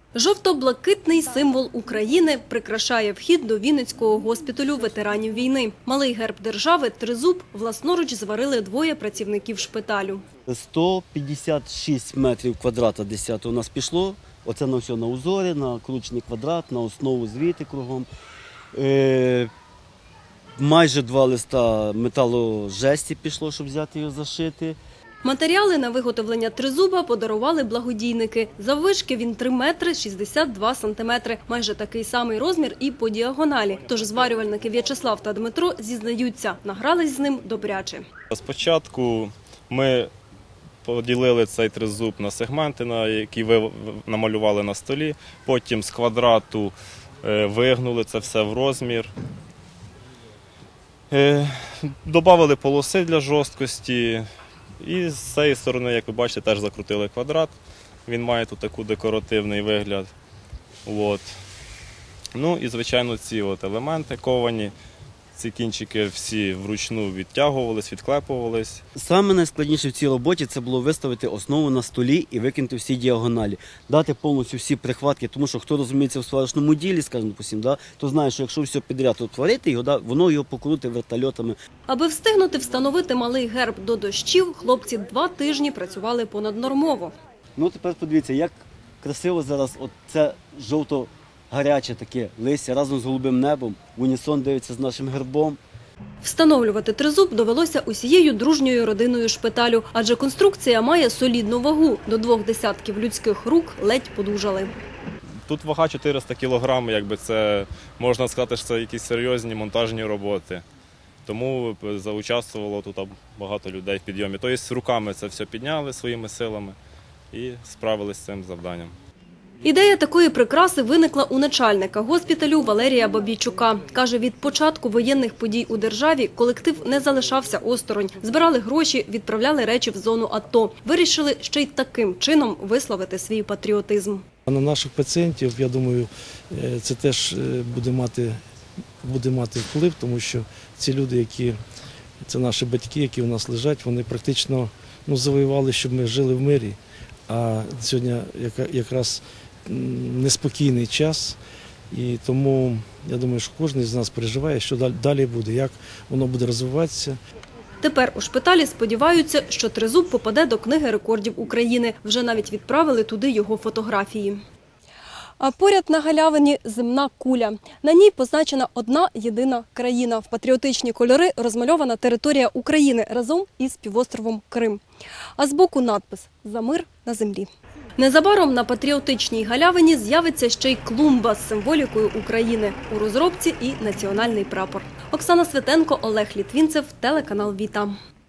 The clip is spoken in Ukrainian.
Жовто-блакитний символ України прикрашає вхід до Вінницького госпіталю ветеранів війни. Малий герб держави – тризуб власноруч зварили двоє працівників шпиталю. 156 метрів квадрата 10 у нас пішло. Оце на все на узорі, на кручений квадрат, на основу звіти кругом. Майже 2 листа металожесті пішло, щоб взяти його зашити. Матеріали на виготовлення тризуба подарували благодійники. Заввишки він 3 метри 62 сантиметри. Майже такий самий розмір і по діагоналі. Тож зварювальники В'ячеслав та Дмитро зізнаються, награлись з ним добряче. Спочатку ми поділили цей тризуб на сегменти, які ви намалювали на столі. Потім з квадрату вигнули це все в розмір. Добавили полоси для жорсткості. І з цієї сторони, як ви бачите, теж закрутили квадрат. Він має тут такий декоративний вигляд. Ну і, звичайно, ці елементи ковані. Ці кінчики всі вручну відтягувались, відклепувались. Саме найскладніше в цій роботі – це було виставити основу на столі і викинути всі діагоналі. Дати повністю всі прихватки, тому що хто розуміється в сварочному ділі, скажімо, то знає, що якщо все підряд творити, воно його покрутить вертольотами. Аби встигнути встановити малий герб до дощів, хлопці 2 тижні працювали понаднормово. Ну тепер подивіться, як красиво зараз це жовто-гаряче таке листя разом з голубим небом, в унісон дивиться з нашим гербом. Встановлювати тризуб довелося усією дружньою родиною шпиталю, адже конструкція має солідну вагу. До 2 десятків людських рук ледь подужали. Тут вага 400 кг, якби це, можна сказати, що це якісь серйозні монтажні роботи. Тому заучаствувало тут багато людей в підйомі. Тобто руками це все підняли своїми силами і справилися з цим завданням. Ідея такої прикраси виникла у начальника госпіталю Валерія Бабійчука. Каже, від початку воєнних подій у державі колектив не залишався осторонь. Збирали гроші, відправляли речі в зону АТО. Вирішили ще й таким чином висловити свій патріотизм. На наших пацієнтів, я думаю, це теж буде мати вплив, тому що ці люди, це наші батьки, які у нас лежать, вони практично завоювали, щоб ми жили в мирі. А сьогодні якраз неспокійний час, і тому я думаю, що кожен з нас переживає, що далі буде, як воно буде розвиватися. Тепер у шпиталі сподіваються, що тризуб попаде до книги рекордів України. Вже навіть відправили туди його фотографії. А поряд на галявині земна куля. На ній позначена одна єдина країна. В патріотичні кольори розмальована територія України разом із півостровом Крим. А збоку надпис «За мир на землі». Незабаром на патріотичній галявині з'явиться ще й клумба з символікою України. У розробці і національний прапор. Оксана Светенко, Олег Літвінцев, телеканал «Віта».